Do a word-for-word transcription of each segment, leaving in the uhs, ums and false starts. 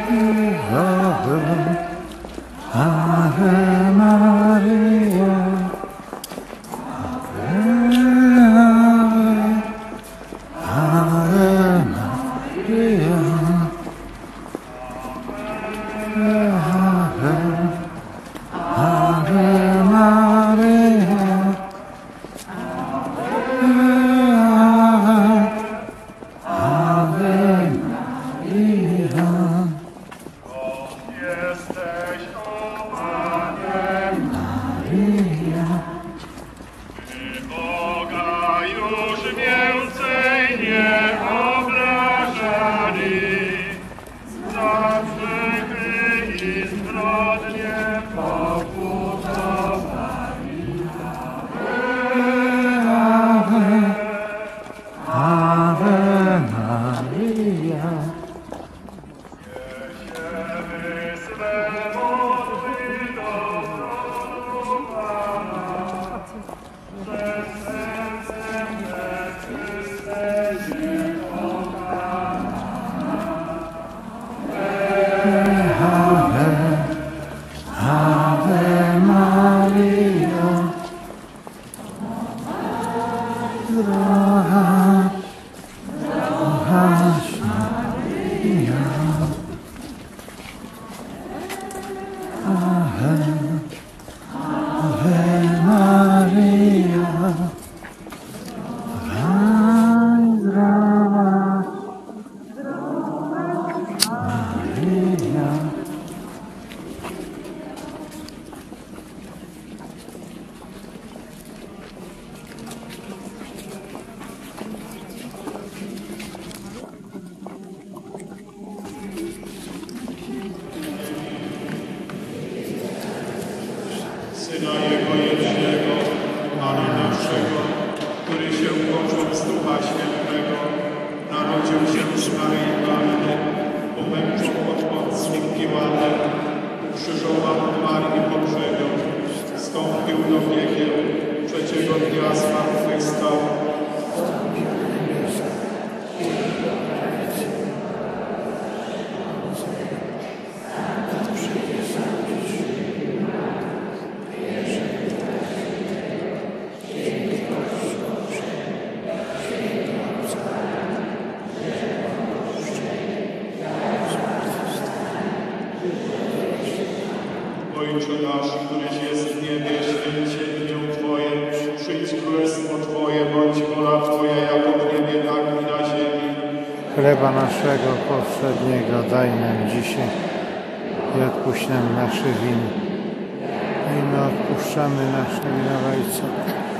Ave Maria, Ave Maria, Ave Maria, Ave Maria. Jesteś, o Panie Maria, Ty Boga już więcej nie obrażali, za grzechy i zbrodnie pokutowali. Ave, Ave Maria. Niesiemy swe modły do tronu Pana, przez serce czyste się kochamy. Ave, Ave Maria, zdrowaś, zdrowaś Maria. Ave, Ave Maria, zdrowaś, zdrowaś Maria. Syna Jego jednego, Pana naszego, który się począł z Ducha Świętego, narodził się z Maryi Panny, umęczał pod Poncjum Piłatem, ukrzyżowano Marii pogrzebion, wstąpił do piekieł, trzeciego dnia zmartwychwstał. Ojcze nasz, któryś jest w niebie, święć się imię Twoje, przyjdź królestwo Twoje, bądź wola Twoja, jako w niebie, tak i na ziemi. Chleba naszego powszedniego daj nam dzisiaj i odpuść nam nasze winy, i my odpuszczamy nasze winowajcom.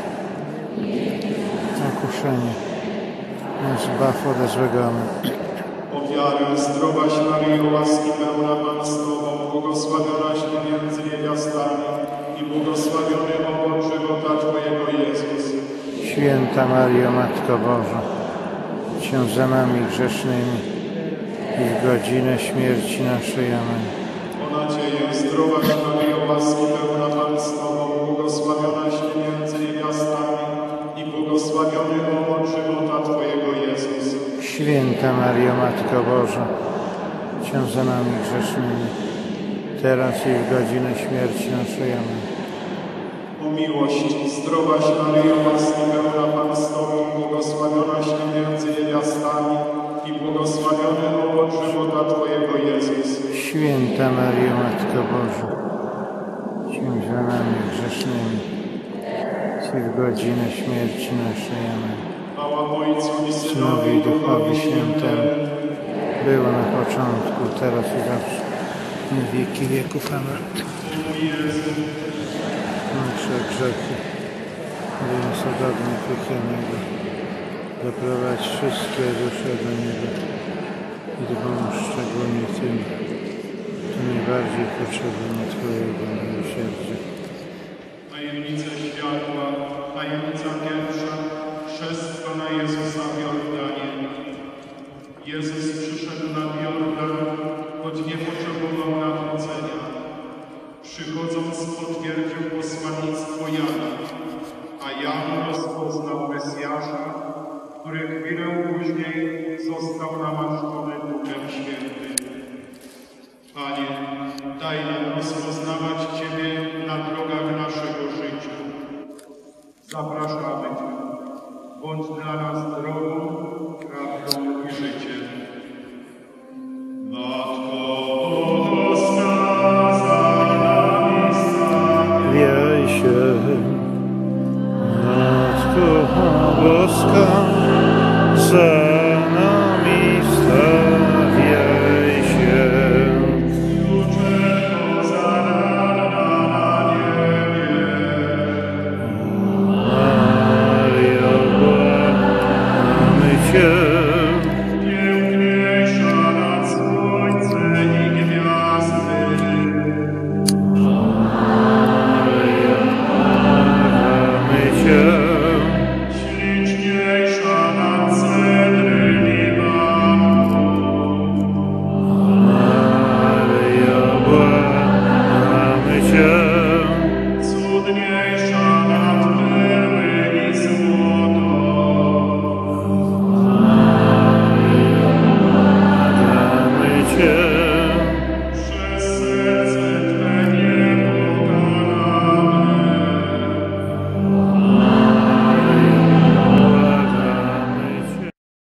Na kuszenie nas zbaw ode złego. Amen. Ofiary, zdrowaś Maryjo, łaski pełna Pan z Tobą, błogosławionaś Ty między niewiastami i błogosławiony owoc żywota Twojego Jezus. Święta Maryjo, Matko Boża, Cię za nami grzesznymi i w godzinę śmierci naszej. Amen. O nadzieję, zdrowaś Maryjo, łaski pełna Pan z Tobą, błogosławionaś Ty między niewiastami i błogosławiony owoc żywota Twojego Jezus. Święta Maryjo, Matko Boża, Cię za nami grzesznymi, teraz i w godzinę śmierci naszej. Amen. O miłość, zdrowaś Maryjo, łaski pełna Pan z Tobą, błogosławionaś Ty między niewiastami i błogosławiony owoc żywota Twojego Jezus. Święta Maryjo, Matko Boża, Cię za nami grzesznymi, i w godzinę śmierci naszej. Amen. Chwała Ojcu i Synowi Synowi i i Duchowi Duchowi Świętemu, Świętemu. było na początku, teraz i zawsze, na wieki wieków. Amen. O Jezu, Nasze grzechy, mówiąc o dawnym piekielnego, zaprowadź wszystkie dusze do nieba i dbam szczególnie tym, którzy najbardziej potrzebują Twojego miłosierdzia. tajemnice światła, tajemnica pierwsza, chrzest Pana Jezusa w Jordanie. Jezus przyszedł nad Jordan, choć nie potrzebował nawrócenia. Przychodząc potwierdził posłannictwo Jana, a Jan rozpoznał Mesjasza, który chwilę później został namaszczony Duchem Świętym. Daj nam rozpoznawać Ciebie na drogach naszego życia. Zapraszamy Cię. Bądź dla nas drogą, prawdą i życiem. Matko Boska, za nami stań. Wiej się, Matko Boska, za